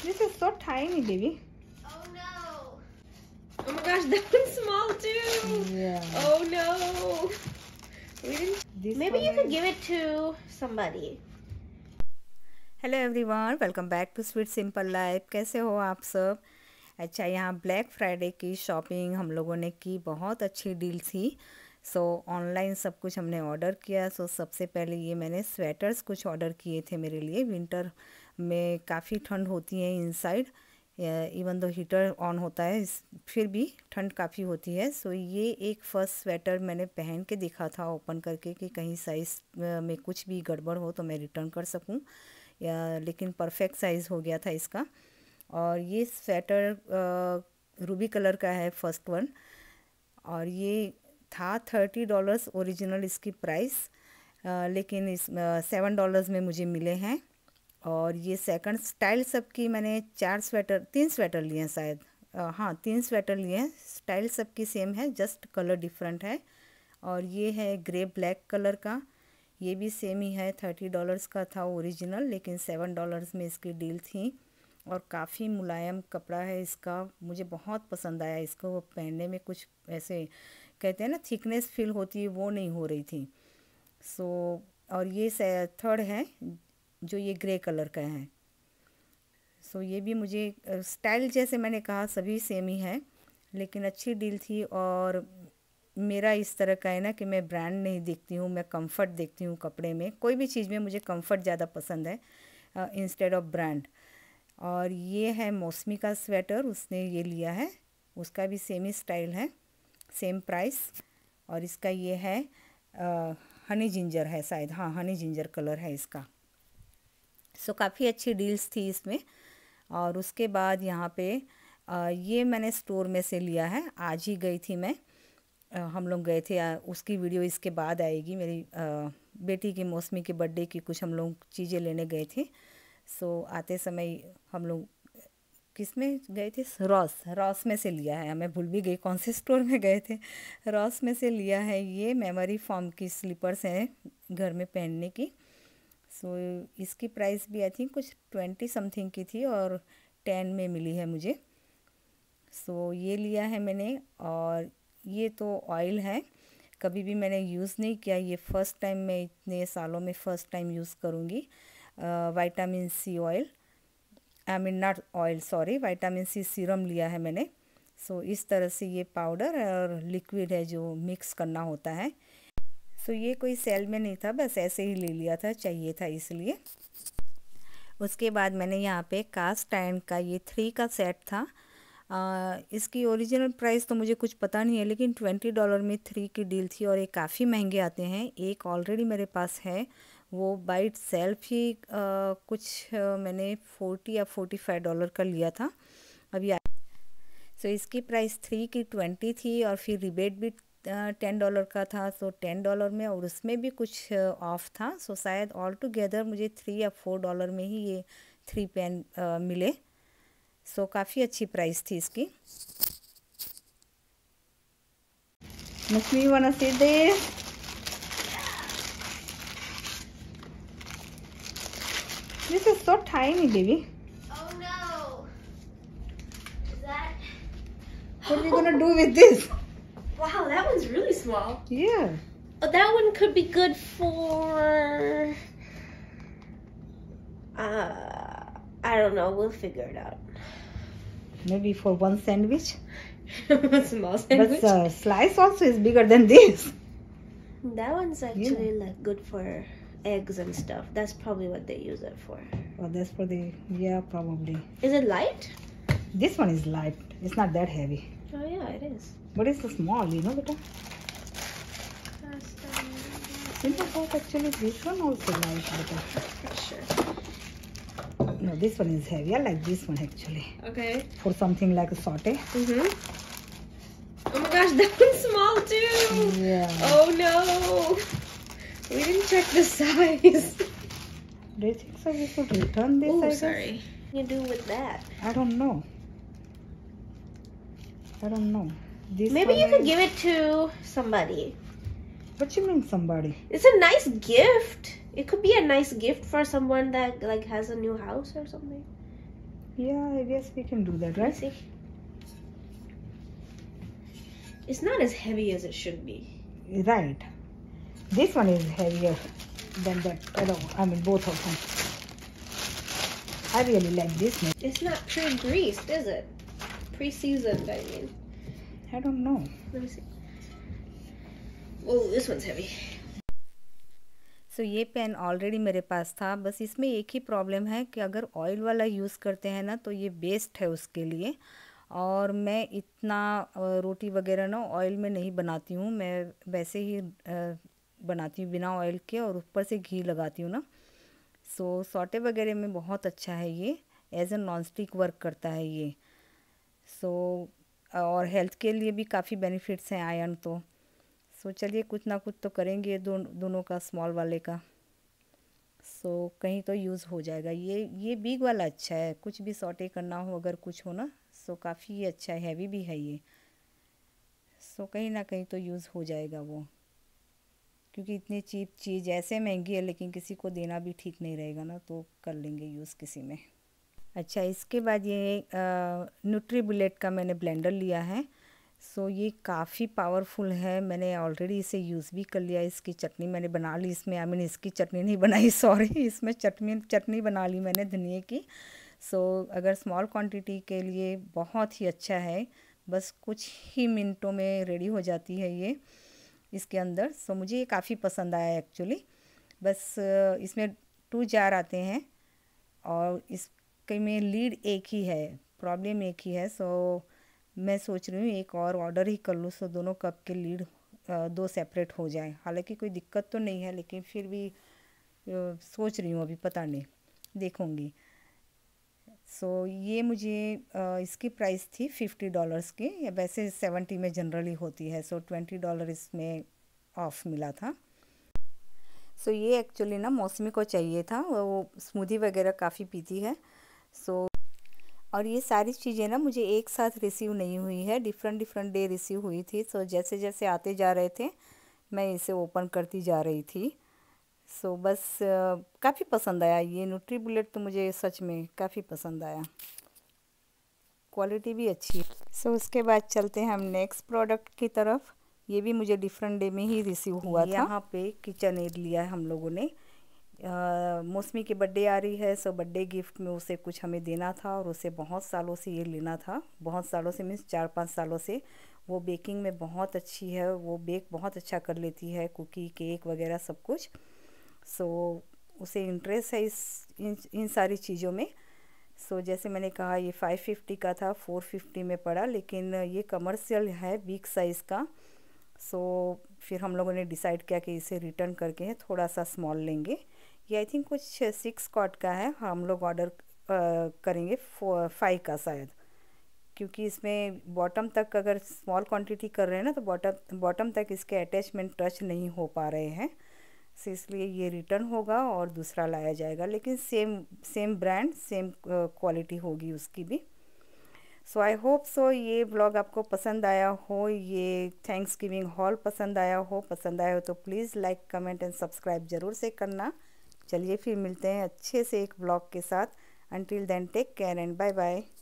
This is so tiny, baby. Oh no. Oh my gosh, that one's small too. Yeah. Oh no. We didn't. Maybe you could give it to somebody. Hello everyone, welcome back to sweet simple life. कैसे हो आप सब? अच्छा, यहाँ black Friday की shopping हम लोगों ने की, बहुत अच्छी डील थी। ऑनलाइन सब कुछ हमने ऑर्डर किया। सबसे पहले ये मैंने स्वेटर्स कुछ ऑर्डर किए थे मेरे लिए। विंटर में काफ़ी ठंड होती है इनसाइड, इवन दो हीटर ऑन होता है फिर भी ठंड काफ़ी होती है। ये एक फ़र्स्ट स्वेटर मैंने पहन के देखा था ओपन करके कि कहीं साइज़ में कुछ भी गड़बड़ हो तो मैं रिटर्न कर सकूं, लेकिन परफेक्ट साइज़ हो गया था इसका। और ये स्वेटर रूबी कलर का है फर्स्ट वन, और ये था $30 ओरिजिनल इसकी प्राइस, लेकिन इस $7 में मुझे मिले हैं। और ये सेकंड स्टाइल सबकी मैंने 3 स्वेटर लिए हैं शायद, हाँ 3 स्वेटर लिए हैं। स्टाइल सबकी सेम है, जस्ट कलर डिफरेंट है। और ये है ग्रे ब्लैक कलर का, ये भी सेम ही है। $30 का था ओरिजिनल, लेकिन $7 में इसकी डील थी। और काफ़ी मुलायम कपड़ा है इसका, मुझे बहुत पसंद आया। इसको पहनने में कुछ ऐसे कहते हैं ना थिकनेस फील होती है, वो नहीं हो रही थी। और ये थर्ड है जो ये ग्रे कलर का है। ये भी मुझे स्टाइल जैसे मैंने कहा सभी सेम ही है, लेकिन अच्छी डील थी। और मेरा इस तरह का है ना कि मैं ब्रांड नहीं देखती हूँ, मैं कंफर्ट देखती हूँ कपड़े में। कोई भी चीज़ में मुझे कंफर्ट ज़्यादा पसंद है इंस्टेड ऑफ ब्रांड। और ये है मौसमी का स्वेटर, उसने ये लिया है, उसका भी सेम ही स्टाइल है, सेम प्राइस। और इसका ये है हनी जिंजर है शायद, हाँ हनी जिंजर कलर है इसका। काफ़ी अच्छी डील्स थी इसमें। और उसके बाद यहाँ पे ये मैंने स्टोर में से लिया है, आज ही गई थी मैं, हम लोग गए थे। उसकी वीडियो इसके बाद आएगी। मेरी बेटी की मौसमी के बर्थडे की कुछ हम लोग चीज़ें लेने गए थे। आते समय हम लोग किस में गए थे, रॉस में से लिया है। मैं भूल भी गई कौन से स्टोर में गए थे। रॉस में से लिया है। ये मेमोरी फॉर्म की स्लीपर्स हैं घर में पहनने की। इसकी प्राइस भी आई थिंक कुछ 20 समथिंग की थी और 10 में मिली है मुझे। ये लिया है मैंने। और ये तो ऑयल है, कभी भी मैंने यूज़ नहीं किया, ये फ़र्स्ट टाइम, मैं इतने सालों में फ़र्स्ट टाइम यूज़ करूँगी। Vitamin C oil, I mean not oil, sorry, vitamin C serum लिया है मैंने। इस तरह से ये पाउडर और लिक्विड है जो मिक्स करना होता है। ये कोई सेल में नहीं था, बस ऐसे ही ले लिया था, चाहिए था इसलिए। उसके बाद मैंने यहाँ पे कास्ट आयरन का ये 3 का सेट था। इसकी ओरिजिनल प्राइस तो मुझे कुछ पता नहीं है, लेकिन $20 में 3 की डील थी। और ये काफ़ी महंगे आते हैं। एक ऑलरेडी मेरे पास है, वो बाई सेल्फ ही कुछ मैंने $40 या $45 का लिया था अभी। इसकी प्राइस 3 की 20 थी, और फिर रिबेट भी $10 का था। $10 में, और उसमें भी कुछ ऑफ था। शायद ऑल टुगेदर मुझे $3 या $4 में ही ये 3 पेन मिले। काफ़ी अच्छी प्राइस थी इसकी। Must you wanna sit there? This is so tiny, baby. Oh no. Is that? What are we gonna do with this? Wow, that one's really small. Yeah. Oh, that one could be good for. I don't know. We'll figure it out. Maybe for one sandwich. Small sandwich. But slice also is bigger than this. That one's actually like good for eggs and stuff. That's probably what they use it for. Oh, that's for the, yeah, probably. Is it light? This one is light. It's not that heavy. Oh yeah, it is. But it's small, you know, beta. You know what? Actually, this one also light, beta. Sure. No, this one is heavy. I like this one actually. Okay. For something like a saute. Oh my gosh, that one's small too. Yeah. Oh no. We didn't check the size. Do you think so? We should return this? Oh, I guess? sorry. What do you do with that? I don't know. I don't know. This Maybe you one could give it to somebody. What you mean somebody? It's a nice gift. It could be a nice gift for someone that like has a new house or something. Yeah, I guess we can do that, right? See? It's not as heavy as it should be. Right. This one is heavier than that. I mean, both of them. I really like this one. It's not pre-greased, is it? Pre-seasoned, I mean. I don't know. Let me see. Oh, this one's heavy. सो ये pen already मेरे पास था, बस इसमें एक ही problem है कि अगर oil वाला यूज़ करते हैं ना तो ये बेस्ट है उसके लिए। और मैं इतना रोटी वगैरह ना ऑयल में नहीं बनाती हूँ, मैं वैसे ही बनाती हूँ बिना ऑयल के, और ऊपर से घी लगाती हूँ ना। सो सौटे वगैरह में बहुत अच्छा है ये, as a non stick work करता है ये। सो और हेल्थ के लिए भी काफ़ी बेनिफिट्स हैं आयरन तो। सो चलिए कुछ ना कुछ तो करेंगे दोनों का, स्मॉल वाले का। सो कहीं तो यूज़ हो जाएगा। ये बिग वाला अच्छा है, कुछ भी सॉटे करना हो अगर कुछ हो ना, सो काफ़ी अच्छा है, हैवी भी है ये। सो कहीं ना कहीं तो यूज़ हो जाएगा वो, क्योंकि इतनी चीप चीज़ ऐसे महंगी है, लेकिन किसी को देना भी ठीक नहीं रहेगा ना, तो कर लेंगे यूज़ किसी में। अच्छा, इसके बाद ये न्यूट्रीबुलेट का मैंने ब्लेंडर लिया है। सो ये काफ़ी पावरफुल है, मैंने ऑलरेडी इसे यूज़ भी कर लिया। इसकी चटनी मैंने बना ली इसमें, आई मीन इसकी चटनी नहीं बनाई, सॉरी, इसमें चटनी बना ली मैंने धनिए की। सो अगर स्मॉल क्वांटिटी के लिए बहुत ही अच्छा है, बस कुछ ही मिनटों में रेडी हो जाती है ये इसके अंदर। सो मुझे ये काफ़ी पसंद आया एक्चुअली। बस इसमें 2 जार आते हैं और इसके में लीड एक ही है, प्रॉब्लम एक ही है। सो मैं सोच रही हूँ एक और ऑर्डर ही कर लूँ, सो दोनों कप के लीड 2 सेपरेट हो जाए। हालांकि कोई दिक्कत तो नहीं है, लेकिन फिर भी सोच रही हूँ, अभी पता नहीं, देखूँगी। सो ये मुझे इसकी प्राइस थी $50 की, या वैसे 70 में जनरली होती है। सो $20 इसमें ऑफ मिला था। सो ये एक्चुअली ना मौसमी को चाहिए था, वो स्मूदी वगैरह काफ़ी पीती है। सो और ये सारी चीज़ें ना मुझे एक साथ रिसीव नहीं हुई है, डिफरेंट डे रिसीव हुई थी। सो जैसे जैसे आते जा रहे थे मैं इसे ओपन करती जा रही थी। सो बस काफ़ी पसंद आया ये न्यूट्रीबुलेट, तो मुझे सच में काफ़ी पसंद आया, क्वालिटी भी अच्छी है। सो उसके बाद चलते हैं हम नेक्स्ट प्रोडक्ट की तरफ। ये भी मुझे डिफरेंट डे में ही रिसीव हुआ था। यहाँ पे किचन एड लिया है हम लोगों ने। मौसमी की बर्थडे आ रही है, सो बर्थडे गिफ्ट में उसे कुछ हमें देना था, और उसे बहुत सालों से ये लेना था। बहुत सालों से मीन्स 4-5 सालों से। वो बेकिंग में बहुत अच्छी है, वो बेक बहुत अच्छा कर लेती है, कुकी, केक वगैरह सब कुछ। सो उसे इंटरेस्ट है इन सारी चीज़ों में। सो जैसे मैंने कहा ये 550 का था, 450 में पड़ा, लेकिन ये कमर्शियल है बिग साइज़ का। सो फिर हम लोगों ने डिसाइड किया कि इसे रिटर्न करके थोड़ा सा स्मॉल लेंगे। ये आई थिंक कुछ 6 कॉट का है, हम लोग ऑर्डर करेंगे 5 का शायद, क्योंकि इसमें बॉटम तक अगर स्मॉल क्वांटिटी कर रहे हैं ना, तो बॉटम तक इसके अटैचमेंट टच नहीं हो पा रहे हैं। सो इसलिए ये रिटर्न होगा और दूसरा लाया जाएगा, लेकिन सेम ब्रांड, सेम क्वालिटी होगी उसकी भी। सो आई होप सो ये ब्लॉग आपको पसंद आया हो, ये थैंक्स गिविंग हॉल पसंद आया हो तो please like, comment and subscribe ज़रूर से करना। चलिए फिर मिलते हैं अच्छे से एक ब्लॉग के साथ। Until then take care and bye bye.